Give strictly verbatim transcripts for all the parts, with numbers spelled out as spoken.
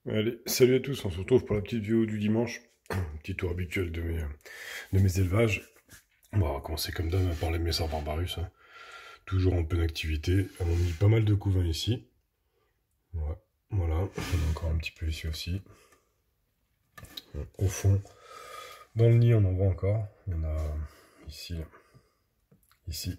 Allez, salut à tous, on se retrouve pour la petite vidéo du dimanche, un petit tour habituel de mes, de mes élevages. Bon, on va commencer comme d'hab par les Messor Barbarus, hein. Toujours en pleine activité, on a mis pas mal de couvains ici. Ouais, voilà, on a encore un petit peu ici aussi. Au fond, dans le nid on en voit encore, il y en a ici, ici,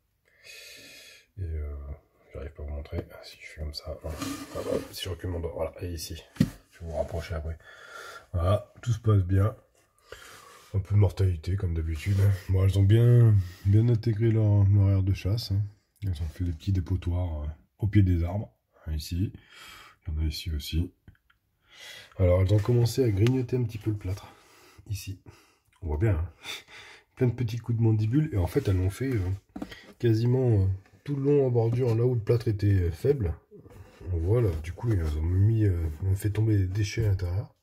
et euh, j'arrive pas à vous montrer, si je fais comme ça, ah, bah, si je recule mon doigt, voilà, et ici, je vais vous rapprocher après. Voilà, tout se passe bien. Un peu de mortalité comme d'habitude. Bon, elles ont bien, bien intégré leur, leur aire de chasse, hein. Elles ont fait des petits dépotoirs euh, au pied des arbres, hein, ici. Il y en a ici aussi. Alors elles ont commencé à grignoter un petit peu le plâtre, ici. On voit bien, hein. Plein de petits coups de mandibule, et en fait elles l'ont fait euh, quasiment euh, tout le long en bordure, là où le plâtre était euh, faible. On voit là, du coup elles ont mis, euh, ont fait tomber des déchets à l'intérieur.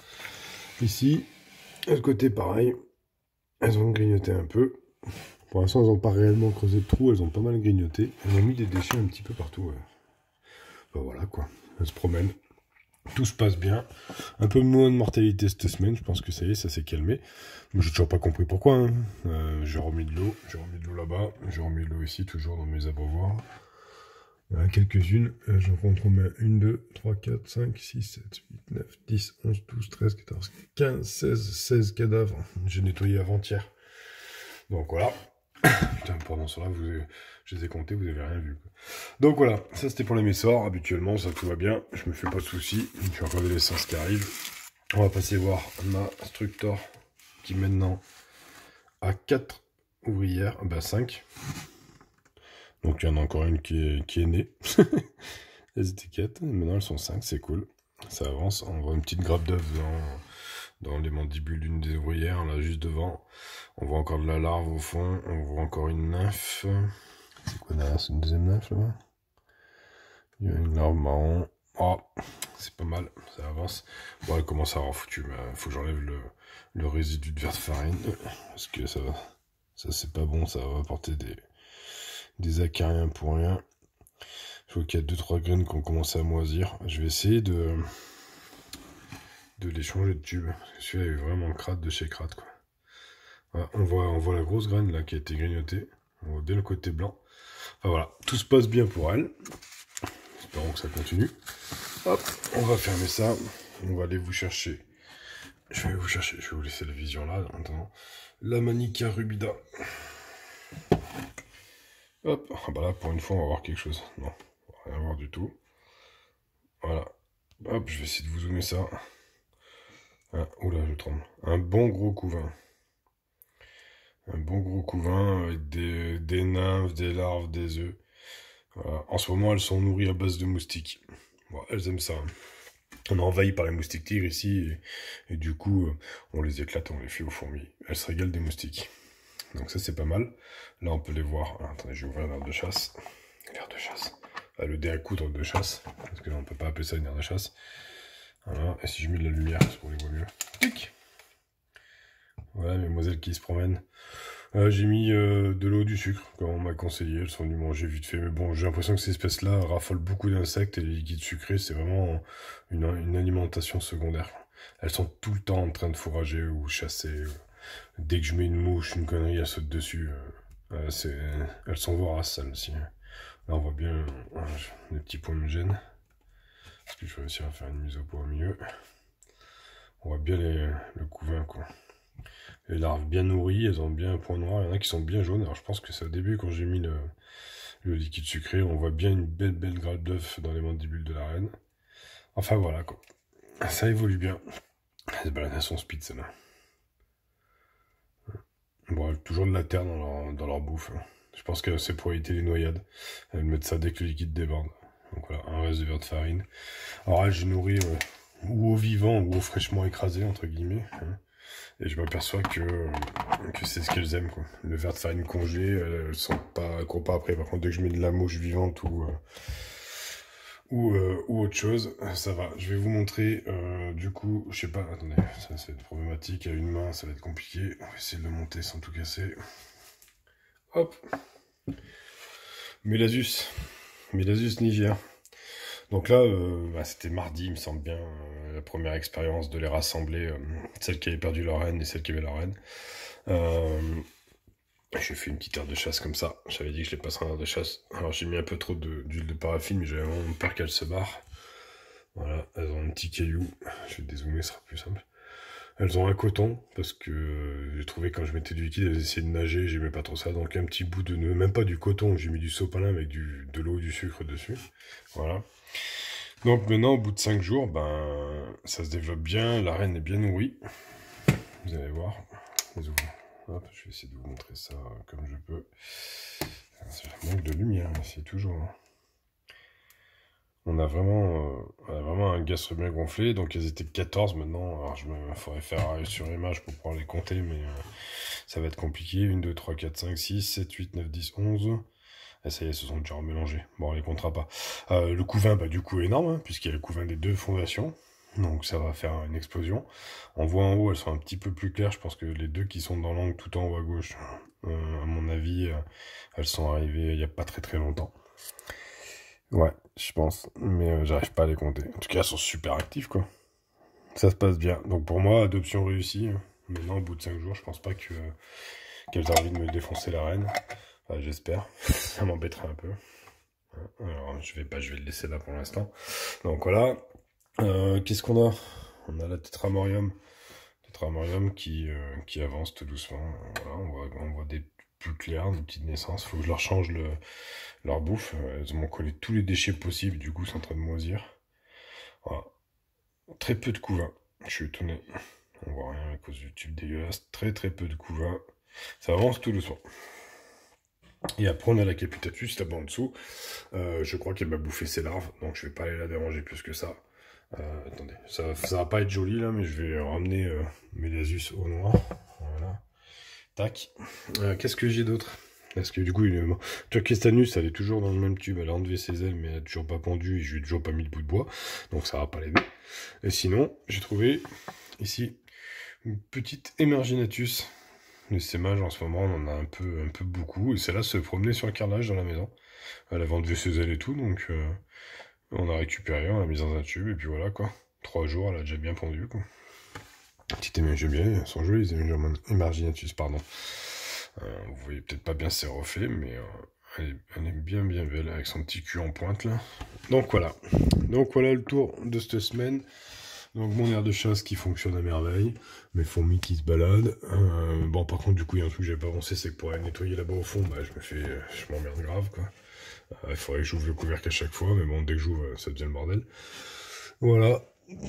Ici, de l'autre côté pareil. Elles ont grignoté un peu. Pour l'instant, elles n'ont pas réellement creusé de trous, elles ont pas mal grignoté. Elles ont mis des déchets un petit peu partout. Ouais. Ben voilà quoi, elles se promènent. Tout se passe bien. Un peu moins de mortalité cette semaine, je pense que ça y est, ça s'est calmé. J'ai toujours pas compris pourquoi, hein. euh, J'ai remis de l'eau, j'ai remis de l'eau là-bas, j'ai remis de l'eau ici, toujours dans mes abreuvoirs. Il y en a quelques-unes, j'en compte combien un, deux, trois, quatre, cinq, six, sept, huit, neuf, dix, onze, douze, treize, quatorze, quinze, seize, seize cadavres. J'ai nettoyé avant-hier. Donc voilà. Putain, pendant cela, vous avez... je les ai comptés, vous avez rien vu, quoi. Donc voilà, ça c'était pour les Messor. Habituellement, ça tout va bien. Je me fais pas de soucis. J'ai encore de l'essence qui arrive. On va passer voir ma Structor qui maintenant a quatre ouvrières, bah cinq. Donc il y en a encore une qui est, qui est née. Les étiquettes, maintenant elles sont cinq, c'est cool. Ça avance. On voit une petite grappe d'œuf dans, dans les mandibules d'une des ouvrières, là juste devant. On voit encore de la larve au fond. On voit encore une nymphe. C'est quoi derrière? C'est une deuxième nymphe là-bas? Il y a une larve marron. Oh, c'est pas mal, ça avance. Bon, elle commence à avoir foutu, mais il faut que j'enlève le, le résidu de verre de farine. Parce que ça, ça c'est pas bon, ça va apporter des, des acariens pour rien. Je vois qu'il y a deux trois graines qui ont commencé à moisir. Je vais essayer de, de les changer de tube. Celui-là est vraiment crade de chez crade, quoi. Voilà, on voit, on voit la grosse graine là qui a été grignotée. On voit bien le côté blanc. Enfin voilà, tout se passe bien pour elle. Espérons que ça continue. Hop, on va fermer ça. On va aller vous chercher. Je vais vous chercher, je vais vous laisser la vision là. Maintenant, la Manica rubida. Hop, ah bah là pour une fois on va voir quelque chose. Non, on va rien voir du tout. Voilà. Hop, je vais essayer de vous zoomer ça. Ah, oula, je tremble. Un bon gros couvain. Un bon gros couvain avec des, des nymphes, des larves, des œufs. Voilà. En ce moment, elles sont nourries à base de moustiques. Bon, elles aiment ça. On est envahi par les moustiques tigres ici, et, et du coup, on les éclate, on les fait aux fourmis. Elles se régalent des moustiques. Donc ça, c'est pas mal. Là, on peut les voir. Ah, attendez, je vais ouvrir l'aire de chasse. L'aire de chasse. Ah, le dé à coudre de chasse. Parce que là, on peut pas appeler ça une aire de chasse. Voilà. Et si je mets de la lumière, c'est pour les voir mieux. Tic. Voilà, mesdemoiselles qui se promènent. Euh, j'ai mis euh, de l'eau, du sucre, comme on m'a conseillé. Elles sont venues manger vite fait. Mais bon, j'ai l'impression que ces espèces-là raffolent beaucoup d'insectes et les liquides sucrés, c'est vraiment une, une alimentation secondaire. Elles sont tout le temps en train de fourrager ou chasser. Dès que je mets une mouche, une connerie, elles sautent dessus. Euh, c'est, elles sont voraces, celles aussi. Là, on voit bien euh, les petits points me gênent. Est-ce que je vais réussir à faire une mise au point au milieu? On voit bien les, le couvain, quoi. Les larves bien nourries, elles ont bien un point noir. Il y en a qui sont bien jaunes. Alors je pense que c'est au début, quand j'ai mis le, le liquide sucré, on voit bien une belle belle grappe d'œuf dans les mandibules de la reine. Enfin voilà, quoi. Ça évolue bien. Elles se baladent à son speed, celle-là. Bon, toujours de la terre dans leur, dans leur bouffe. Je pense que c'est pour éviter les noyades. Elles mettent ça dès que le liquide déborde. Donc voilà, un reste de verre de farine. Alors là, j'ai nourri euh, ou au vivant ou au fraîchement écrasé, entre guillemets. Hein. Et je m'aperçois que, que c'est ce qu'elles aiment, quoi. Le verre de farine congelé, elles sont pas, elles courent pas après. Par contre, dès que je mets de la mouche vivante ou, euh, ou, euh, ou autre chose, ça va. Je vais vous montrer, euh, du coup, je sais pas, attendez, ça, ça va être problématique. À une main, ça va être compliqué. On va essayer de le monter sans tout casser. Hop. Mélasus. Mélasus niger. Donc là, euh, bah, c'était mardi, il me semble bien, euh, la première expérience de les rassembler, euh, celle qui avait perdu leur reine et celle qui avait leur reine. Euh, j'ai fait une petite aire de chasse comme ça. J'avais dit que je les passerais en aire de chasse. Alors j'ai mis un peu trop d'huile de, de paraffine, mais j'avais vraiment peur qu'elles se barrent. Voilà, elles ont un petit caillou. Je vais dézoomer, ce sera plus simple. Elles ont un coton, parce que j'ai trouvé quand je mettais du liquide, elles essayaient de nager, j'aimais pas trop ça. Donc un petit bout de nœud, même pas du coton, j'ai mis du sopalin avec du, de l'eau et du sucre dessus. Voilà. Donc maintenant, au bout de cinq jours, ben, ça se développe bien, la reine est bien nourrie. Vous allez voir. Hop, je vais essayer de vous montrer ça comme je peux. Ça manque de lumière, c'est toujours... On a vraiment, euh, on a vraiment un gaz bien gonflé, donc elles étaient quatorze maintenant. Alors je me faudrait faire sur image pour pouvoir les compter, mais euh, ça va être compliqué. un, deux, trois, quatre, cinq, six, sept, huit, neuf, dix, onze. Et ça y est, elles se sont déjà remélangées. Bon, on les comptera pas. Euh, le couvain, bah, du coup, est énorme, hein, puisqu'il y a le couvain des deux fondations. Donc ça va faire une explosion. On voit en haut, elles sont un petit peu plus claires. Je pense que les deux qui sont dans l'angle tout en haut à gauche, euh, à mon avis, euh, elles sont arrivées il n'y a pas très très longtemps. Ouais, je pense, mais euh, j'arrive pas à les compter. En tout cas, elles sont super actives, quoi. Ça se passe bien. Donc pour moi, adoption réussie. Maintenant, au bout de cinq jours, je pense pas que euh, qu'elles aient envie de me défoncer la reine. Enfin, j'espère. Ça m'embêterait un peu. Alors, je vais pas, je vais le laisser là pour l'instant. Donc voilà. Euh, Qu'est-ce qu'on a? On a la tétramorium. Tétramorium qui, euh, qui avance tout doucement. Voilà, on voit, on voit des plus clairs, des petites naissances. Faut que je leur change le, leur bouffe. Elles m'ont collé tous les déchets possibles, du coup c'est en train de moisir. Voilà. Très peu de couvain. Je suis étonné. On voit rien à cause du tube dégueulasse. Très très peu de couvain. Ça avance tout doucement. Et après on a la capitatus là-bas en dessous. Euh, je crois qu'elle m'a bouffé ses larves, donc je vais pas aller la déranger plus que ça. Euh, attendez, ça, ça va pas être joli là, mais je vais ramener euh, Melasus au noir. Voilà. Tac. Euh, Qu'est-ce que j'ai d'autre? Parce que du coup, une... Turkestanus, elle est toujours dans le même tube. Elle a enlevé ses ailes, mais elle n'a toujours pas pendu et je lui ai toujours pas mis de bout de bois. Donc ça va pas l'aider. Et sinon, j'ai trouvé ici une petite Emerginatus. Le sémage, en ce moment, on en a un peu, un peu beaucoup. Et celle-là se promenait sur le carrelage dans la maison. Elle avait enlevé ses ailes et tout, donc euh, on a récupéré, on l'a mise dans un tube, et puis voilà quoi. Trois jours, elle a déjà bien pendu quoi. Petite Emerginatus, elles sont jolies, les Emerginatus, pardon. Euh, vous voyez peut-être pas bien ses reflets, mais euh, elle, est, elle est bien bien belle avec son petit cul en pointe là. Donc voilà. Donc voilà le tour de cette semaine. Donc mon aire de chasse qui fonctionne à merveille, mes fourmis qui se baladent. Euh, bon par contre du coup il y a un truc que j'avais pas pensé, c'est que pour aller nettoyer là-bas au fond, bah je me fais, je m'emmerde grave quoi. Euh, il faudrait que j'ouvre le couvercle à chaque fois, mais bon dès que j'ouvre ça devient le bordel. Voilà.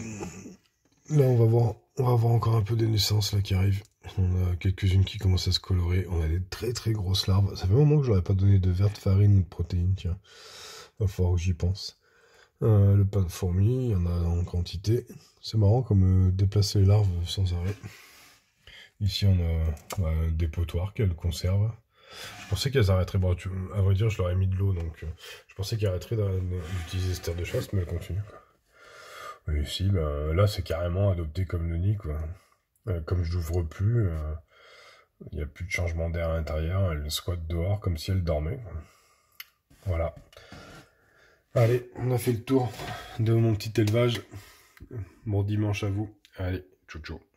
Là on va voir, on va voir encore un peu des naissances là qui arrivent. On a quelques-unes qui commencent à se colorer. On a des très très grosses larves. Ça fait un moment que j'aurais pas donné de verte farine ou de protéines, tiens. Il va falloir que j'y pense. Euh, le pain de fourmi, il y en a en quantité. C'est marrant comme euh, déplacer les larves sans arrêt. Ici on a bah, un dépotoir qu'elles conservent. Je pensais qu'elles arrêteraient, bon, tu, à vrai dire je leur ai mis de l'eau, donc euh, je pensais qu'elles arrêteraient d'utiliser cette terre de chasse, mais elles continuent. Et ici, bah, là c'est carrément adopté comme le nid, quoi. Euh, comme je l'ouvre plus, euh, il n'y a plus de changement d'air à l'intérieur, elle squatte dehors comme si elle dormait. Voilà. Allez, on a fait le tour de mon petit élevage. Bon dimanche à vous. Allez, ciao ciao.